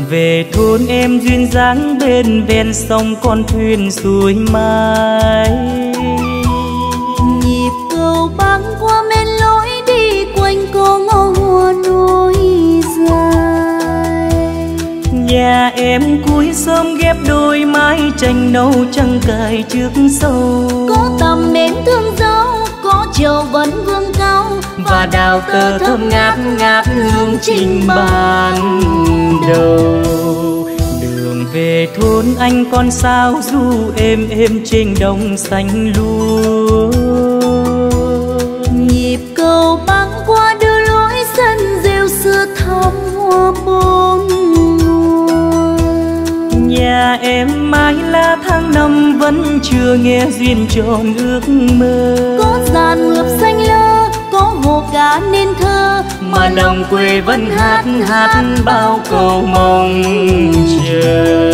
về thôn em duyên dáng bên ven sông con thuyền xuôi mai. Nhịp cầu băng qua men lối đi quanh cô ngõ hoa núi dài. Nhà em cuối sớm ghép đôi mái tranh nâu trăng cài trước sâu. Có tầm mến thương dấu, có trầu vẫn vương cao, và đào tơ thơm ngát ngát hương trình ban đầu. Đường về thôn anh con sao du êm êm trên đồng xanh lúa. Nhịp cầu băng qua đưa lối sân rêu xưa thắm hoa bốn mùa. Nhà em mãi là tháng năm vẫn chưa nghe duyên tròn ước mơ. Có giàn ngược xanh lơ, có hồ cá nên thơ, mà lòng quê vẫn hát hát bao câu mong chờ.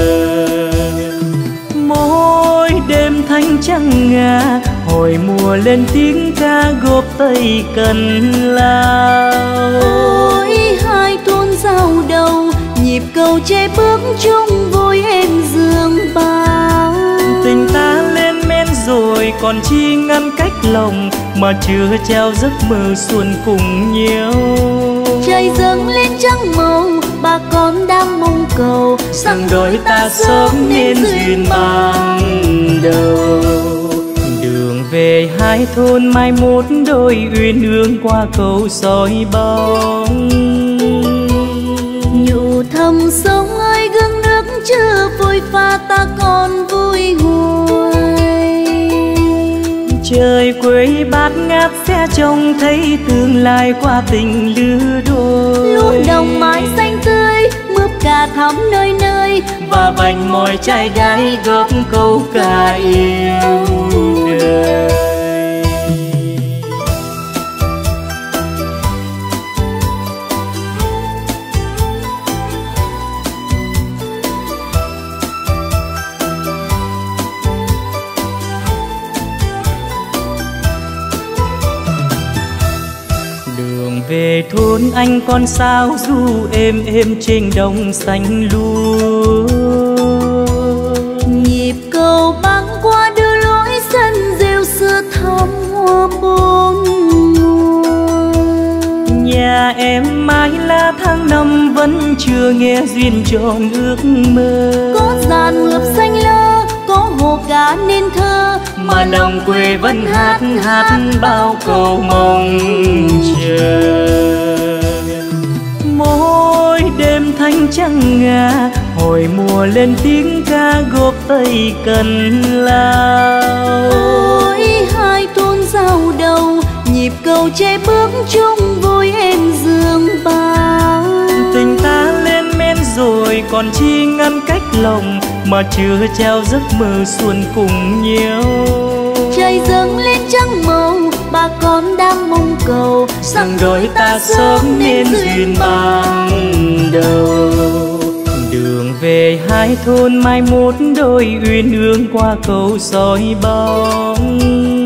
Mỗi đêm thanh trăng ngà hồi mùa lên tiếng ca gộp Tây Cần Lao. ôi hai thôn giao đầu, nhịp cầu che bước chung vui êm dương bao. Tình ta lên men rồi còn chi ngăn cách lòng, mà chưa treo giấc mơ xuân cùng nhau. Trời dâng lên trắng màu, bà con đang mong cầu rằng đôi ta sớm nên duyên ban đầu. Đường về hai thôn mai một đôi uyên ương qua cầu soi bóng. Nhủ thầm sông ơi gương nước chưa vội pha ta còn vui hoài. Trời quê bát ngát sẽ trông thấy tương lai qua tình lứa đôi. Lúa đồng mái xanh tươi, mướp cà thắm nơi nơi, và vành môi trai gái góp câu ca yêu đời. Về thôn anh con sao du êm êm trên đồng xanh lúa. Nhịp cầu băng qua đưa lối sân rêu xưa thắm hoa bốn mùa. Nhà em mãi là tháng năm vẫn chưa nghe duyên tròn ước mơ. Có giàn ngược xanh lơ, có hồ cá nên thơ, mà lòng quê vẫn hát hát bao câu mong chờ. Mỗi đêm thanh trăng ngà hồi mùa lên tiếng ca gộp Tây Cần Lao. ôi hai thôn giao đầu, nhịp cầu che bước chung vui êm dương bao. Tình ta lên men rồi còn chi ngăn cách lòng, mà chưa treo giấc mơ xuân cùng nhau. Trời dâng lên trắng màu, bà con đang mong cầu rằng đôi ta sớm nên duyên ban đầu. Đường về hai thôn mai một đôi uyên ương qua cầu soi bóng.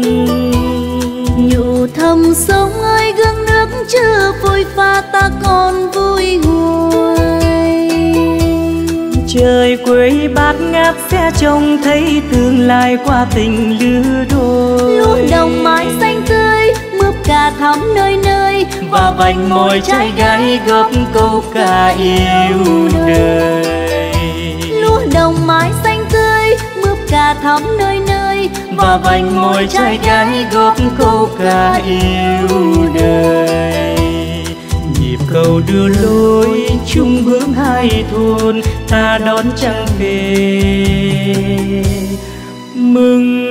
Nhủ thầm sông ơi gương nước chưa vội pha ta còn vui hoài. Trời quê bát ngát sẽ trông thấy tương lai qua tình lứa đôi. Lúa đồng mái xanh tươi, mướp cà thắm nơi nơi, và vành môi trai gái góp câu ca yêu đời. Lúa đồng mái xanh tươi, mướp cà thắm nơi nơi, và vành môi trai gái góp câu ca yêu đời. Nhịp cầu đưa lối chung hướng hai thôn, ta đón trăng về mừng